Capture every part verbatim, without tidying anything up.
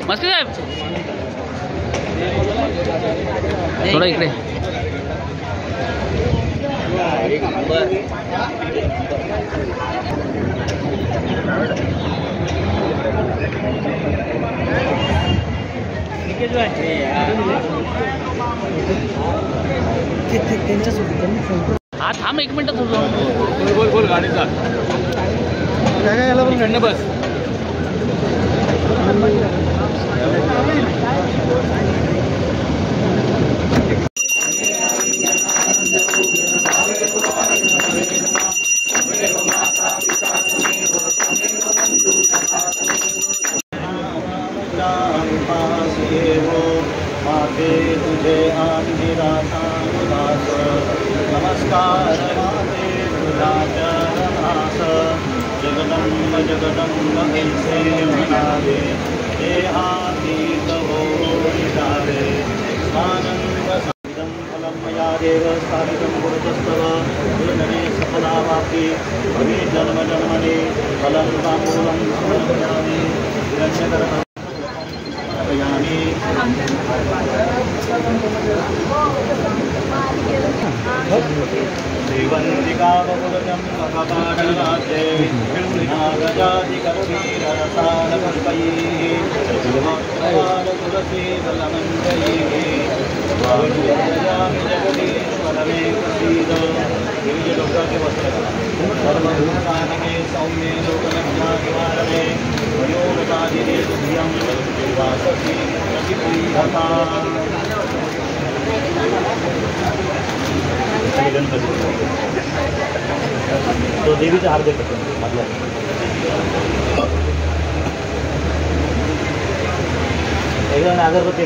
मस्के साहेब थोडं इकडे. हा थांब एक मिनिट तुझं बोल बोल गाडीचा बस. तुझे नमस्कार माते तुझा चरणास जगदंब जगदंब ऐसे म्हणावे देहातीत होई जावे स्वानंद साधं फलं मया देव स्थापितं गुरुतस्तव गुरुजने सफलावाप्ति भवे जन्म जन्मने फलं ताम्बूलं समर्पयामि हिरण्यगर्भं देवन्दिका बहुलजं मखपाटलाते नागजातिकवीररसालपुष्पैः तुलसीदलमञ्जैः स्वामियामि जगदीश्वरमे प्रसीद सर्वभूतानमे सौम्ये लोकलज्जानिवारणे वयोगतादिने तुभ्यं वाससी प्रतिप्रीयता. तो देवीचा हार दे करतो मधला एकदम अगरबत्ती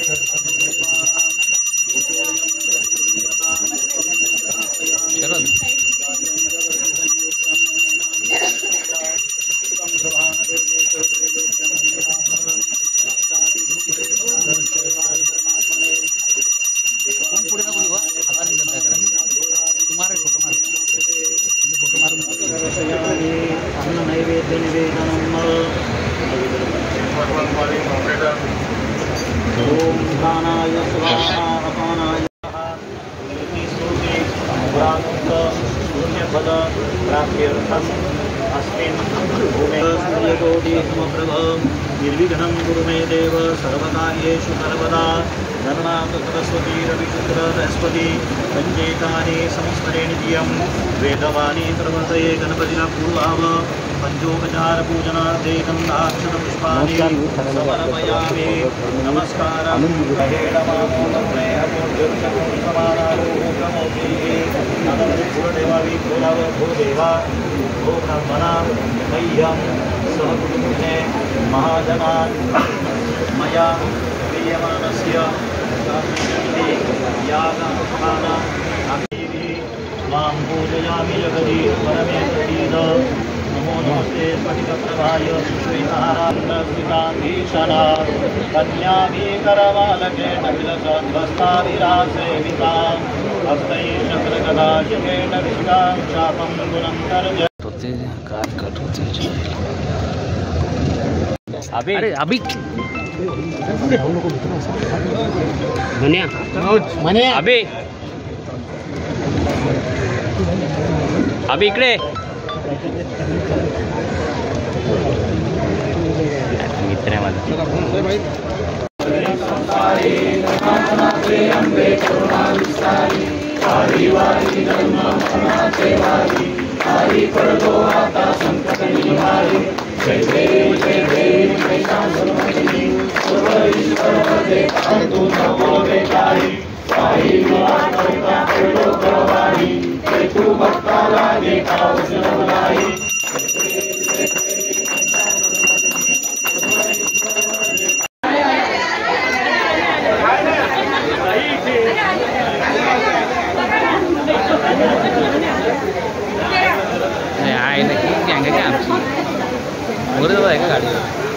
ओम प्राणाय स्वाहा अपानाय शून्यपद प्राप्त्यर्थम् अस्मिन् भूमे सूर्यकोटि समप्रभ निर्विघ्नं कुरु मे देव सर्वकार्येषु सर्वदा. धर्मात् सरस्वती रविचन्द्र बृहस्पति पञ्चेतानि संस्मरे नित्यं वेदवाणी प्रवर्तये गणपतिना पूर्वाव पंचोपचारपूजनार्थे गन्धाक्षतपुष्पाणि समर्पयामि. नमस्कारं भूदेवा भो ब्रह्मणा मह्यं सहकुटुम्बिने महाजनान् मया क्रियमाणस्य यागनुष्ठान मां पूजयामि जगति परमे प्रसीद. नमो नमस्ते स्फटिकप्रभाय श्रीनारायणस्मिताधीशना कन्याभिकरवालकेन विलसद्वस्ताभिरासेवितां हस्तैः चक्रगदाशकेन विष्टां शापं गुणन्तर्ज. कार कट होती है. अभी अरे अभी मन्या मन्या अभी अभी इकडे मित्र आहे माझा. आहे नक्की गँग आहे आमची वगैरे दादा आहे का गाडी.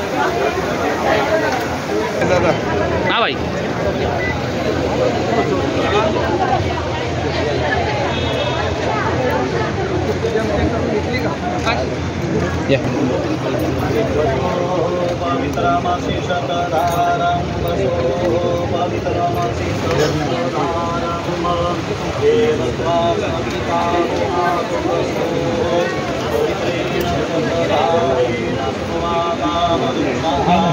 हाँ भाई या पवित्रमसि शतधारं वसो पवित्रमसि शतधारं देवस्वास्मदितामुहासुवसो पवित्रेण शतधारेण स्वागामरुष्मः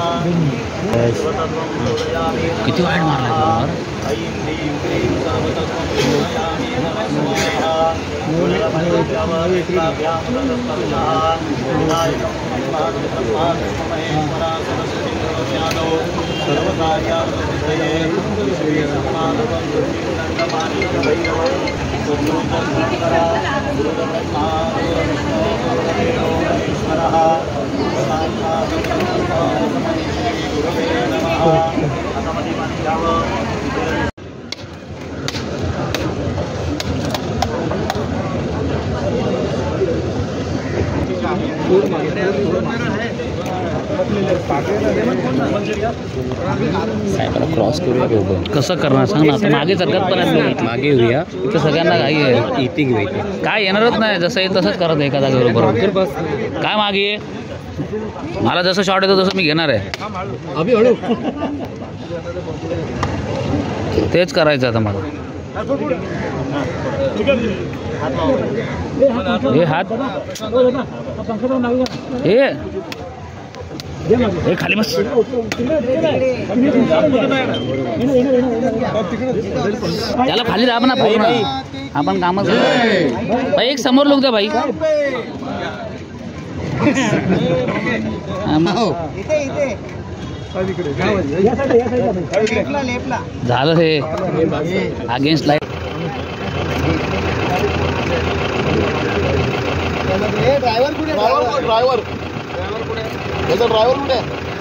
किती वाईट मारला बरोबर ऐं ह्रीं क्लीं सर्वतत्त्वं पूजयामि नमः स्वाहा गुणलब्धव्यवहिताभ्यां तदस्पर्शः विनायकं ब्रह्मादिब्रह्मादिमहेश्वरा सरस्वतीन्द्रस्यादौ सर्वकार्यार्थसिद्धये श्रीसम्माधवं दुर्गिन्दण्डमानिकभैरवं सुदूतशङ्करा गुरुब्रह्मा गुरुविष्णो महेश्वरः गुरवे नमः असमधिमन्यव साहेबाला क्रॉस करूया बरोबर. कसं करणार सांग ना. आता मागे जगत पण आहे मागे येऊया. इथं सगळ्यांना घाई आहे. इथे घेऊ इथे. काय येणारच नाही. जसं येईल तसंच करत आहे एका जागेवर बरोबर. काय मागे मला जसं शॉट येतो तसं मी घेणार आहे. तेच करायचं आता मला. हे हात हे हे खाली बस. त्याला खाली दाब ना पूर्ण. आपण कामच भाई. एक समोर लोक द्या भाई. झालं हे अगेन्स्ट लाईट. ड्रायव्हर कुठे ड्रायव्हर याचा ड्रायव्हर कुठे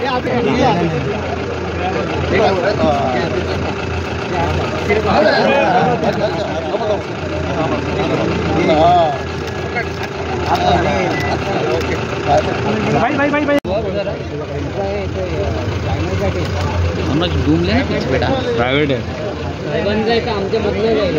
डूमले बेटा प्रायव्हेट आहे. बन जायचं आमच्या मधलं जाईल.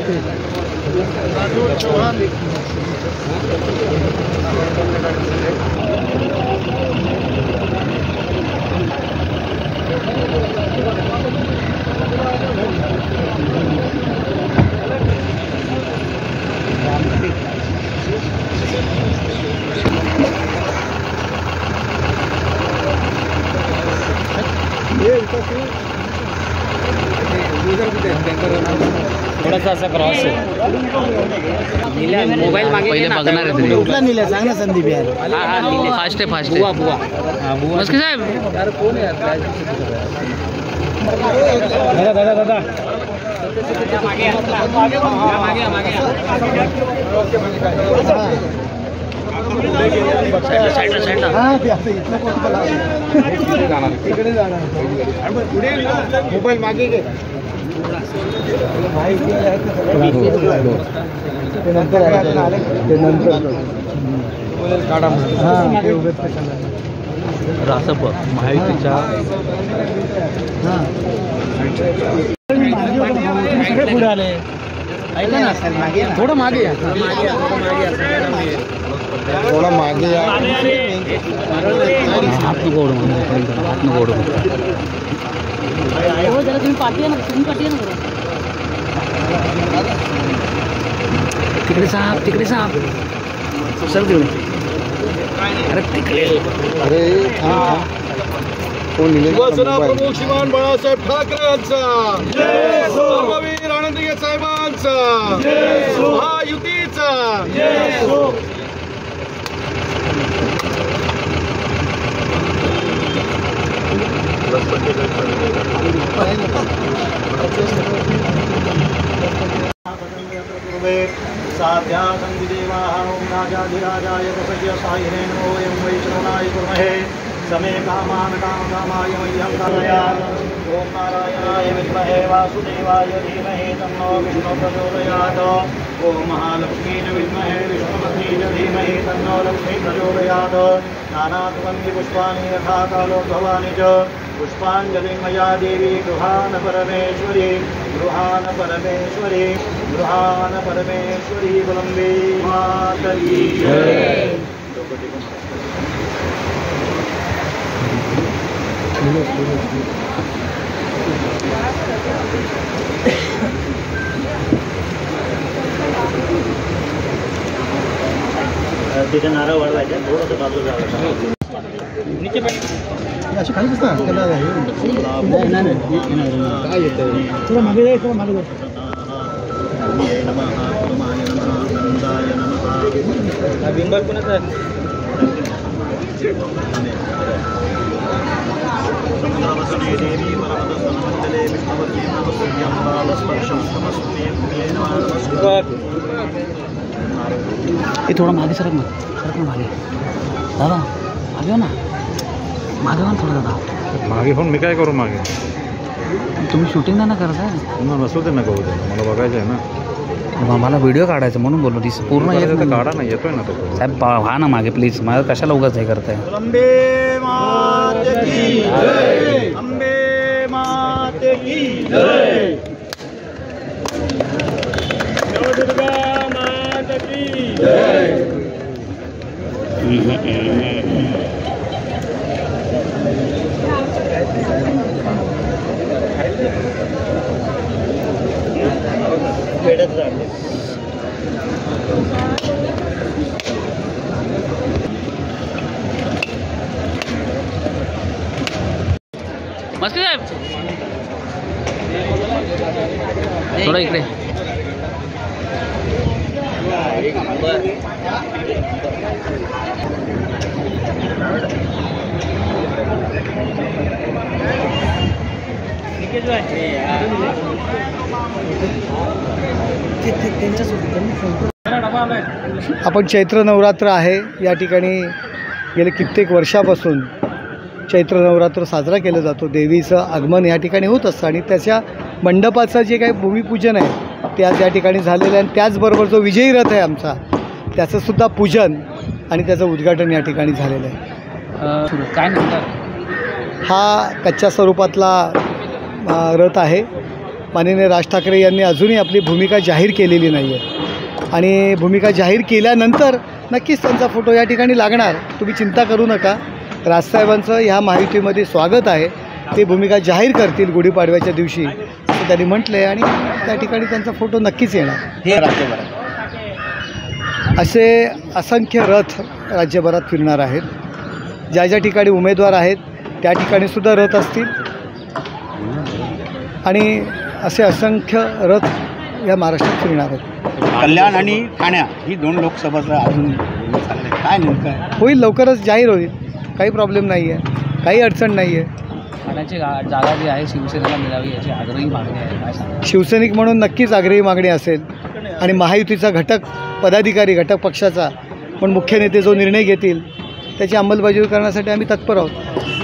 थोडासा असा क्रॉस आहे. मोबाईल मागे पहिले बघणार आहे तरी. कुठला निल्या सांग ना संदीप यार. हा हा फास्ट आहे फास्ट आहे. बुवा बुवा मस्के साहेब दादा दादा दादा साईडला साईडला साईडला. हा ते असं इथलं कोणतं लाव. तिकडे जाणार मोबाईल मागे घे. माहिती आहे ते नंतर ते नंतर काढा. हां ते उगत कशाला रासप महायुतीच्या पुढे आले. ऐका ना थोडं मागे या. थोडा मागे या. हात नको ओढू हात नको ओढू. तुम्ही पाठी ना तुम्ही पाठी ना तिकडे साप तिकडे साप सर तिकडे. अरे तिकडे अरे शिवसेना प्रमुख श्रीमान बाळासाहेब ठाकरे यांचा धर्मवीर आनंदीय साहेबांचा महायुतीचा साध्या संविदेवाः ओं राजाधिराजाय प्रसज्य सायिरेणो वयं वैष्णवाय कुर्महे समे कामान् कामकामाय मह्यं कारयात् ओं नारायणाय विद्महे वासुदेवाय धीमहि तन्नो विष्णुः प्रचोदयात् ओं महालक्ष्मीं च विद्महे विष्णुपत्नी च धीमहि तन्नो लक्ष्मीः प्रचोदयात् नानात्वन्ति पुष्पाणि यथा कालोद्भवानि च पुष्पाञ्जलिं मया देवी गृहाण परमेश्वरी गृहाण परमेश्वरी गृहाण परमेश्वरी वलम्बे मातरी जय. तिथे नारळ वाढवायचा थोडंसं बाजू जावं अशी खाली बसता त्याला काय येतं थोडं मागे जाय थोडं मागे जाय बिंबर कोणाचा हे थोडं मागे सरक ना सरक ना मागे दादा मागे हो ना मागे हो ना थोडं दादा मागे होऊन मी काय करू मागे तुम्ही शूटिंग नाही ना करत आहे मग बसू दे ना करू दे मला बघायचं आहे ना मला व्हिडिओ काढायचा म्हणून बोललो दिस पूर्ण येत नाही. काढा ना येतोय ना तो साहेब पा- व्हा ना मागे प्लीज माझं कशाला उगाच हे करताय अंबे माते की जय अंबे माते की जय दुर्गा माता की जय खेळत राहते मस्त साहेब थोडं इकडे आपण चैत्र नवरात्र आहे या ठिकाणी गेले कित्येक वर्षापासून चैत्र नवरात्र साजरा केलं जातो. देवीचं आगमन या ठिकाणी होत असतं आणि त्याच्या मंडपाचं जे काही भूमिपूजन आहे ते आज या ठिकाणी झालेलं आहे आणि त्याचबरोबर जो विजयी रथ आहे आमचा त्याचंसुद्धा पूजन आणि त्याचं उद्घाटन या ठिकाणी झालेलं आहे. काय नंतर हा कच्च्या स्वरूपातला अ, रथ आहे. माननीय राज ठाकरे यांनी अजूनही आपली भूमिका जाहीर केलेली नाही आहे आणि भूमिका जाहीर केल्यानंतर नक्कीच त्यांचा फोटो या ठिकाणी लागणार. तुम्ही चिंता करू नका. राजसाहेबांचं ह्या माहितीमध्ये स्वागत आहे. ते भूमिका जाहीर करतील गुढीपाडव्याच्या दिवशी असं त्यांनी म्हटलं आहे आणि त्या ठिकाणी त्यांचा फोटो नक्कीच येणार. हे राज्यभरात असे असंख्य रथ राज्यभरात फिरणार आहेत. ज्या ज्या ठिकाणी उमेदवार आहेत त्या ठिकाणीसुद्धा रथ असतील आणि असे असंख्य रथ या महाराष्ट्रात फिरणार आहेत. कल्याण आणि ठाण्या ही दोन लोकसभाचं अजून चाललंय. काय नेमकं आहे? होईल, लवकरच जाहीर होईल. काही प्रॉब्लेम नाही आहे, काही अडचण नाही आहे. ठाण्याची गा- जागा जी आहे शिवसेनेला मिळावी याची आग्रही मागणी आहे. काय सांगा शिवसैनिक म्हणून नक्कीच आग्रही मागणी असेल आणि महायुतीचा घटक पदाधिकारी घटक पक्षाचा पण मुख्य नेते जो निर्णय घेतील त्याची अंमलबजावणी करण्यासाठी आम्ही तत्पर आहोत.